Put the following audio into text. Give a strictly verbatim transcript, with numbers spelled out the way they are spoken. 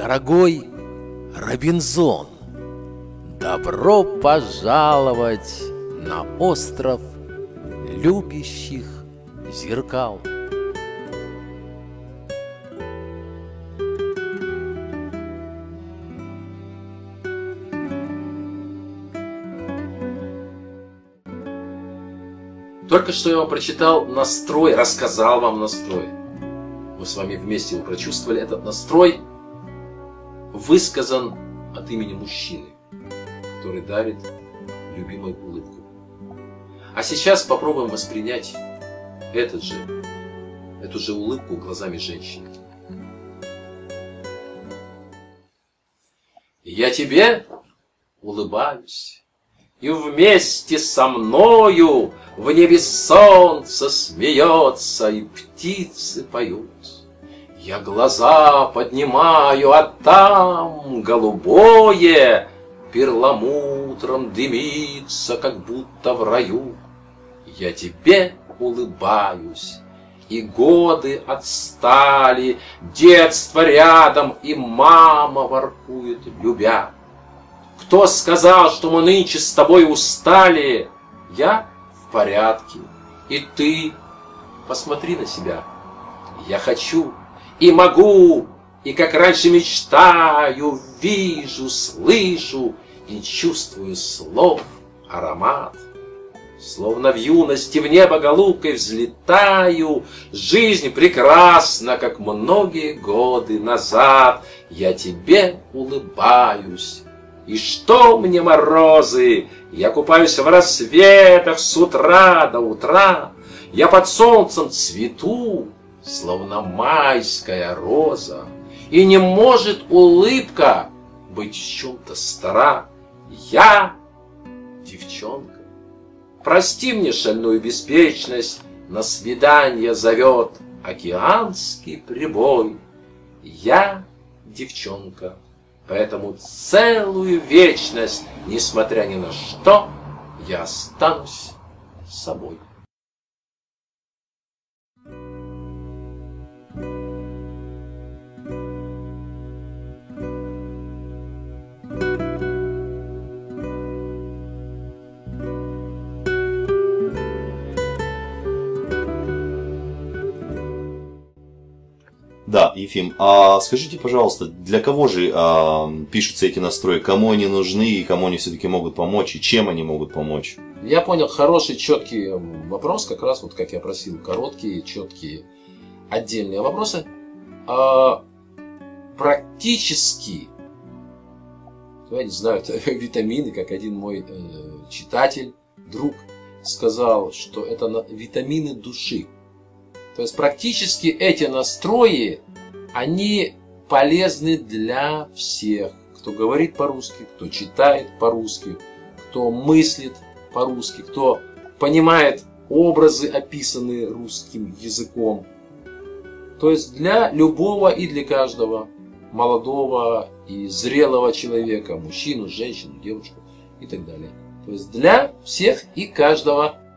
Дорогой Робинзон, добро пожаловать на остров любящих зеркал. Только что я вам прочитал настрой, рассказал вам настрой. Мы с вами вместе его прочувствовали. Этот настрой высказан от имени мужчины, который дарит любимой улыбку. А сейчас попробуем воспринять этот же, эту же улыбку глазами женщины. Я тебе улыбаюсь, и вместе со мною в небе солнце смеется, и птицы поют. Я глаза поднимаю, а там голубое перламутром дымится, как будто в раю. Я тебе улыбаюсь, и годы отстали, детство рядом, и мама воркует, любя. Кто сказал, что мы нынче с тобой устали? Я в порядке, и ты посмотри на себя. Я хочу и могу, и как раньше мечтаю, вижу, слышу и чувствую слов аромат. Словно в юности в небо голубкой взлетаю, жизнь прекрасна, как многие годы назад. Я тебе улыбаюсь. И что мне морозы? Я купаюсь в рассветах с утра до утра. Я под солнцем цвету, словно майская роза. И не может улыбка быть в чем-то стара. Я девчонка. Прости мне шальную беспечность, на свидание зовет океанский прибой. Я девчонка. Поэтому целую вечность, несмотря ни на что, я останусь собой. Да, Ефим, а скажите, пожалуйста, для кого же а, пишутся эти настрои, кому они нужны и кому они все-таки могут помочь, и чем они могут помочь? Я понял, хороший, четкий вопрос, как раз вот как я просил, короткие, четкие, отдельные вопросы. А, практически, я не знаю, это витамины, как один мой э, читатель, друг, сказал, что это витамины души. То есть практически эти настрои, они полезны для всех, кто говорит по-русски, кто читает по-русски, кто мыслит по-русски, кто понимает образы, описанные русским языком. То есть для любого и для каждого молодого и зрелого человека, мужчину, женщину, девушку и так далее. То есть для всех и каждого.